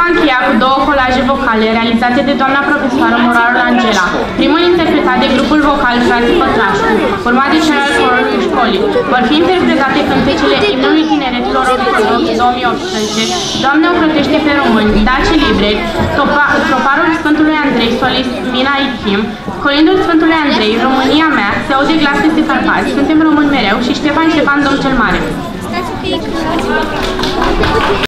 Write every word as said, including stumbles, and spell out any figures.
va încheia cu două colaje vocale realizate de doamna profesoară Moraru Angela. Primul interpretat de grupul vocal Frații Pătrașcu, urmat de cel al corului școlii. Vor fi interpretate cântecele imnului tineretilor ortodox două mii optsprezece, Doamne ocrotește pe români, Dace Libre, Troparul Sfântului Andrei, solist Mina Ichim, Colindul Sfântului Andrei, România mea, se aude glas peste Carpați, suntem români mereu și Ștefan Ștefan Domn cel Mare.